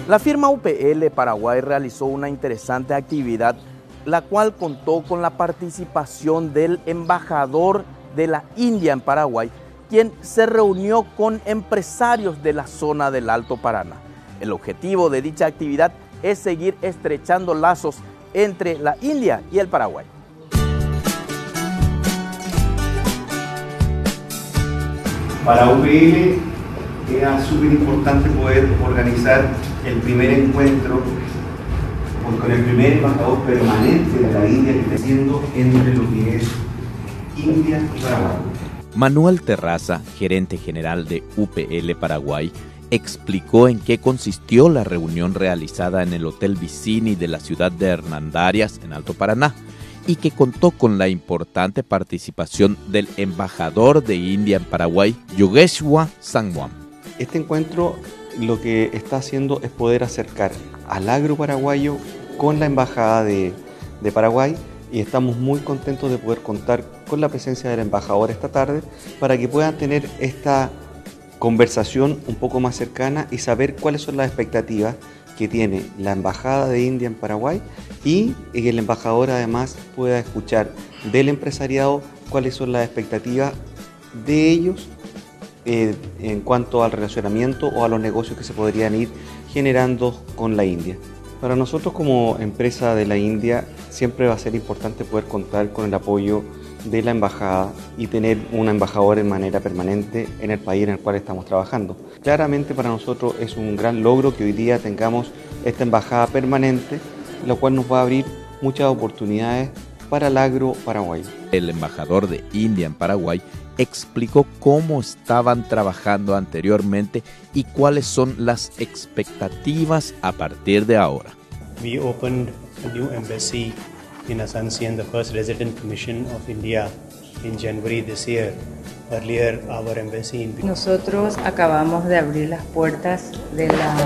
La firma UPL Paraguay realizó una interesante actividad, la cual contó con la participación del embajador de la India en Paraguay, quien se reunió con empresarios de la zona del Alto Paraná. El objetivo de dicha actividad es seguir estrechando lazos entre la India y el Paraguay. Para UPL era súper importante poder organizar el primer encuentro con el primer embajador permanente de la India que está haciendo entre lo que es India y Paraguay. Manuel Terraza, gerente general de UPL Paraguay, explicó en qué consistió la reunión realizada en el Hotel Vicini de la ciudad de Hernandarias, en Alto Paraná, y que contó con la importante participación del embajador de India en Paraguay, Yogeshwar Sangwan. Este encuentro lo que está haciendo es poder acercar al agro paraguayo con la embajada de Paraguay, y estamos muy contentos de poder contar con la presencia del embajador esta tarde para que puedan tener esta conversación un poco más cercana y saber cuáles son las expectativas que tiene la embajada de India en Paraguay, y que el embajador además pueda escuchar del empresariado cuáles son las expectativas de ellos en cuanto al relacionamiento o a los negocios que se podrían ir generando con la India. Para nosotros como empresa de la India siempre va a ser importante poder contar con el apoyo de la embajada y tener un embajador en manera permanente en el país en el cual estamos trabajando. Claramente para nosotros es un gran logro que hoy día tengamos esta embajada permanente, lo cual nos va a abrir muchas oportunidades para el agro paraguayo. El embajador de India en Paraguay explicó cómo estaban trabajando anteriormente y cuáles son las expectativas a partir de ahora. We opened a new embassy in Asuncion, the first resident mission of India in January this year. Earlier, our embassy in... Nosotros acabamos de abrir las puertas de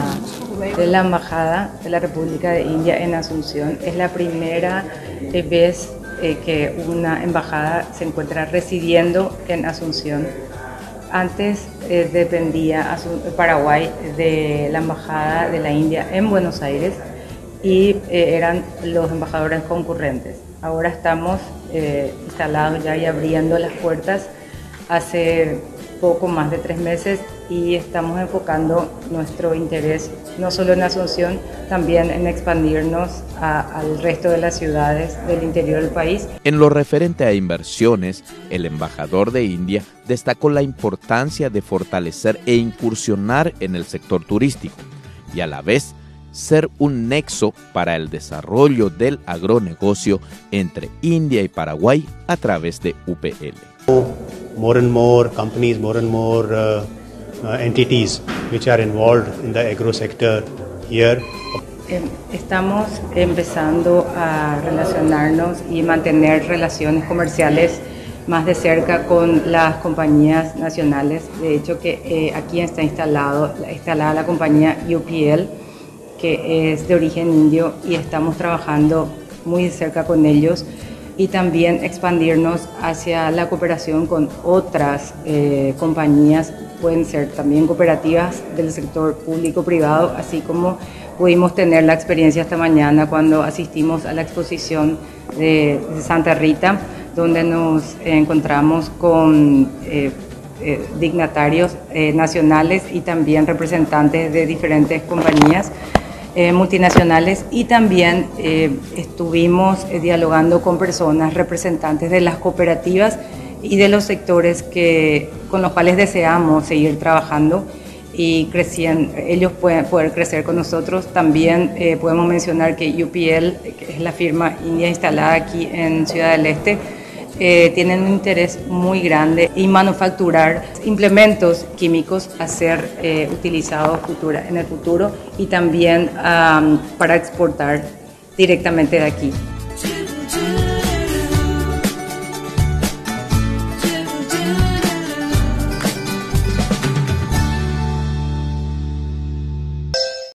la Embajada de la República de India en Asunción. Es la primera vez que una embajada se encuentra residiendo en Asunción. Antes dependía Paraguay de la Embajada de la India en Buenos Aires y eran los embajadores concurrentes. Ahora estamos instalados ya y abriendo las puertas hace poco más de 3 meses y estamos enfocando nuestro interés no solo en Asunción, también en expandirnos al resto de las ciudades del interior del país. En lo referente a inversiones, el embajador de India destacó la importancia de fortalecer e incursionar en el sector turístico y a la vez ser un nexo para el desarrollo del agronegocio entre India y Paraguay a través de UPL. More and more companies, more and more entities which are involved in the agro sector here. Estamos empezando a relacionarnos y mantener relaciones comerciales más de cerca con las compañías nacionales. De hecho, que aquí está instalada la compañía UPL, que es de origen indio, y estamos trabajando muy de cerca con ellos, y también expandirnos hacia la cooperación con otras compañías, pueden ser también cooperativas del sector público-privado, así como pudimos tener la experiencia esta mañana cuando asistimos a la exposición de Santa Rita, donde nos encontramos con dignatarios nacionales y también representantes de diferentes compañías multinacionales, y también estuvimos dialogando con personas representantes de las cooperativas y de los sectores con los cuales deseamos seguir trabajando y ellos pueden poder crecer con nosotros. También podemos mencionar que UPL, que es la firma india instalada aquí en Ciudad del Este, tienen un interés muy grande en manufacturar implementos químicos a ser utilizados en el futuro, y también para exportar directamente de aquí.